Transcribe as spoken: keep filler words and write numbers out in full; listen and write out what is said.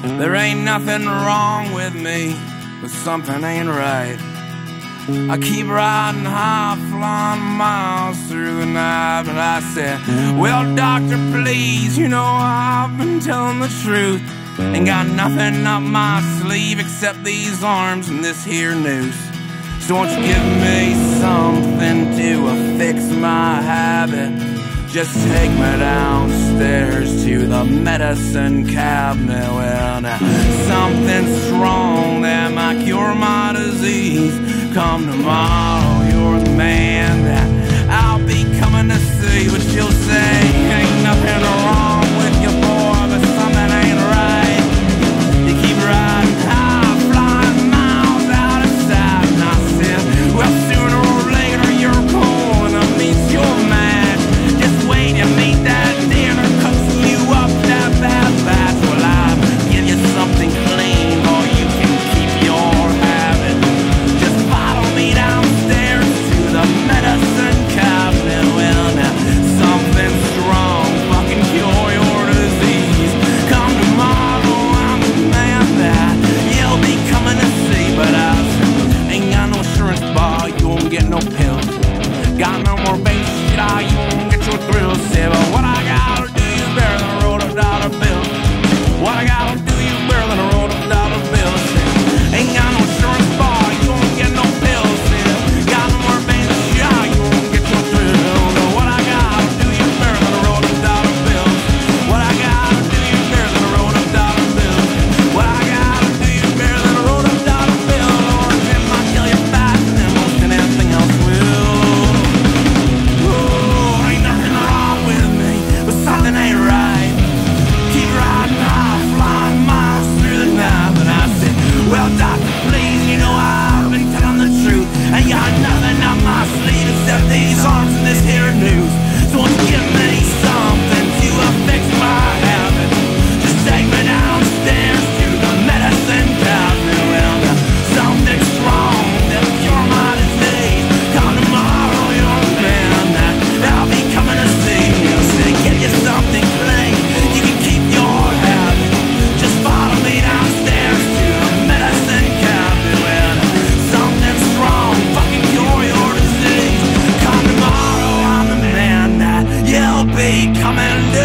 There ain't nothing wrong with me, but something ain't right. I keep riding high, flying miles through the night, but I said, well, doctor, please, you know I've been telling the truth. Ain't got nothing up my sleeve except these arms and this here noose. So won't you give me something to affix my habit? Just take me downstairs to the medicine cabinet. Well, now, something strong that might cure my disease. Come tomorrow, you're the man that I'll be coming to see. But you'll say, ain't nothing wrong with you, boy, but something ain't right. You keep riding high, flying miles out of sight. And I said, well, sooner or later you're going to meet your match. Just wait and meet that dinner, cooks you up that bad batch. Well, I'll give you something clean, or you can keep your habit. Just follow me downstairs to the medicine cabinet. Well, now, something strong, fucking cure your disease. Come tomorrow, I'm the man that you'll be coming to see. But I ain't got no insurance bar, you won't get no pills. Got no more base shit, ah, you won't get your thrills. Say, but what I gotta do is better than a roll of dollar bills. What I gotta do is better than a roll of dollar bills. Ain't got no insurance bar, you won't get no pills. Got no more base shit, ah, you won't get your thrills. What I gotta do is better than a roll of dollar bills. What I gotta do is better than a roll of dollar bills. What I gotta do is better than a roll of dollar bills. Lord, it might kill you faster than most and anything else will. Something ain't right. Keep riding high, flying miles through the night. But I said, well, doctor, please, you know I've been telling the truth. Ain't got nothing up my sleeve except these arms and this here noose. So won't you give me something to affix my habit? Just take me downstairs to the medicine cabinet. Well, now, something strong that'll cure my disease. Come tomorrow, you're the man that I'll be coming to see. You'll say, give you something clean, you can keep your habit. Just follow me downstairs to the medicine cabinet. Well, something strong, fucking cure your disease. Come tomorrow, I'm the man that you'll be coming to